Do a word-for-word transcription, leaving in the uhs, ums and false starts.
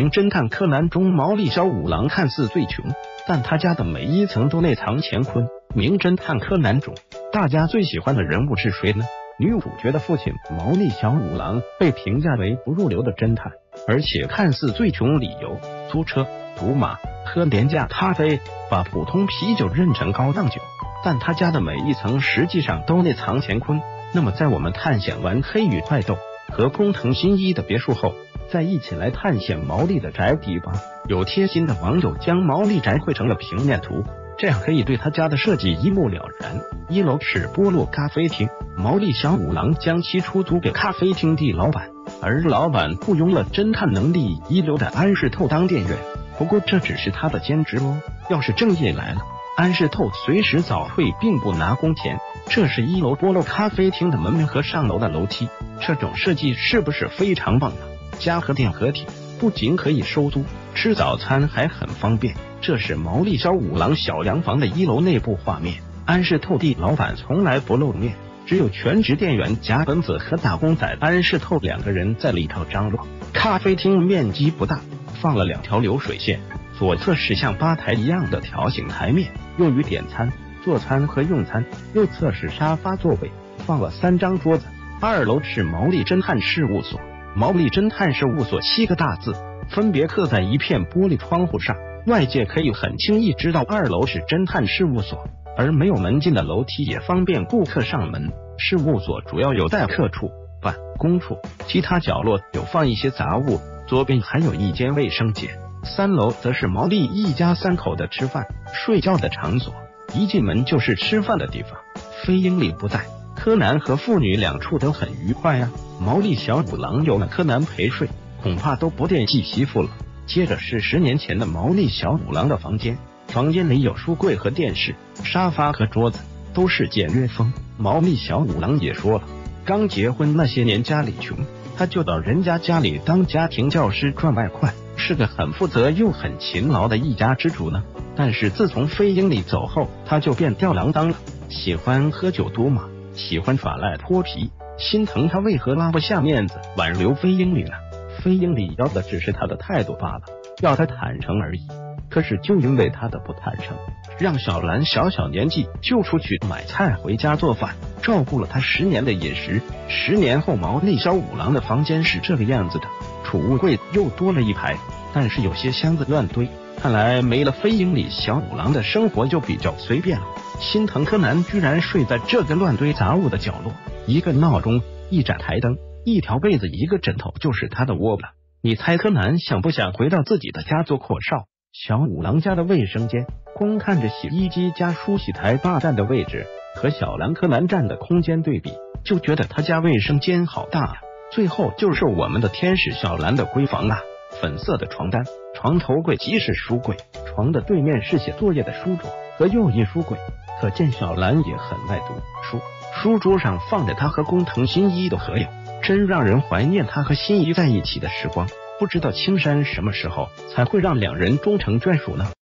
名侦探柯南中毛利小五郎看似最穷，但他家的每一层都内藏乾坤。名侦探柯南中，大家最喜欢的人物是谁呢？女主角的父亲毛利小五郎被评价为不入流的侦探，而且看似最穷，理由租车、赌马、喝廉价咖啡，把普通啤酒认成高档酒。但他家的每一层实际上都内藏乾坤。那么在我们探险完黑羽怪斗和工藤新一的别墅后，再一起来探险毛利的宅邸吧。有贴心的网友将毛利宅绘成了平面图，这样可以对他家的设计一目了然。一楼是波洛咖啡厅，毛利小五郎将其出租给咖啡厅的老板，而老板雇佣了侦探能力一流的安室透当店员。不过这只是他的兼职哦，要是正业来了，安室透随时早退，并不拿工钱。这是一楼波洛咖啡厅的门面和上楼的楼梯，这种设计是不是非常棒呢？家和店合体，不仅可以收租，吃早餐还很方便。这是毛利小五郎小洋房的一楼内部画面。安室透地老板从来不露面，只有全职店员甲本子和打工仔安室透两个人在里头张罗。咖啡厅面积不大，放了两条流水线，左侧是像吧台一样的条形台面，用于点餐、做餐和用餐，右侧是沙发座位，放了三张桌子。二楼是毛利侦探事务所，毛利侦探事务所七个大字分别刻在一片玻璃窗户上，外界可以很轻易知道二楼是侦探事务所。而没有门禁的楼梯也方便顾客上门。事务所主要有待客处、办公处，其他角落有放一些杂物，左边还有一间卫生间。三楼则是毛利一家三口的吃饭、睡觉的场所，一进门就是吃饭的地方。飞鹰里不在，柯南和父女两处都很愉快啊。毛利小五郎有了柯南陪睡，恐怕都不惦记媳妇了。接着是十年前的毛利小五郎的房间，房间里有书柜和电视，沙发和桌子都是简约风。毛利小五郎也说了，刚结婚那些年家里穷，他就到人家家里当家庭教师赚外快，是个很负责又很勤劳的一家之主呢。但是自从飞鹰里走后，他就变吊郎当了，喜欢喝酒赌马，喜欢耍赖脱皮，心疼他为何拉不下面子挽留飞鹰里呢？飞鹰里要的只是他的态度罢了，要他坦诚而已。可是就因为他的不坦诚，让小兰小小年纪就出去买菜回家做饭，照顾了他十年的饮食。十年后毛利小五郎的房间是这个样子的，储物柜又多了一排，但是有些箱子乱堆，看来没了飞鹰里小五郎的生活就比较随便了。心疼柯南居然睡在这个乱堆杂物的角落，一个闹钟、一盏台灯、一条被子、一个枕头就是他的窝了。你猜柯南想不想回到自己的家做阔少？小五郎家的卫生间，光看着洗衣机加梳洗台霸占的位置和小兰柯南占的空间对比，就觉得他家卫生间好大啊。最后就是我们的天使小兰的闺房啦，粉色的床单、床头柜即是书柜，床的对面是写作业的书桌和右印书柜，可见小兰也很爱读书。书桌上放着他和工藤新一的合影，真让人怀念他和新一在一起的时光。不知道青山什么时候才会让两人终成眷属呢？